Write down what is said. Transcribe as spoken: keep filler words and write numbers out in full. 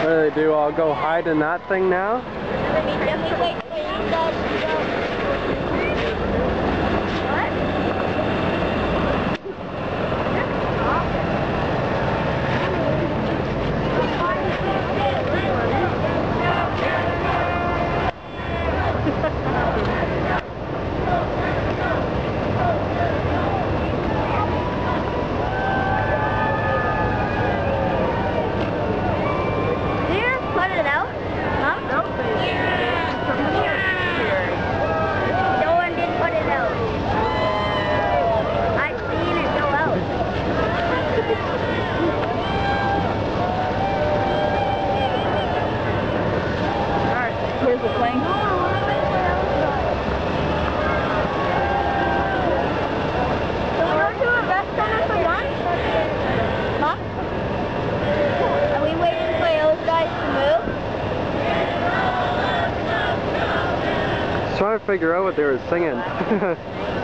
What do they do? I'll go hide in that thing now? Let me, let me wait for you guys to go. Where's the plane? So we're doing best center for lunch? Huh? Are we waiting for those guys to move? Just trying to figure out what they were singing.